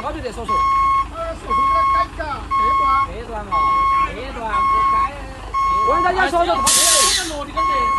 好久得说说。 说说这个改革这段。 这段哦，这段不该。问大家说说。这个落地跟这。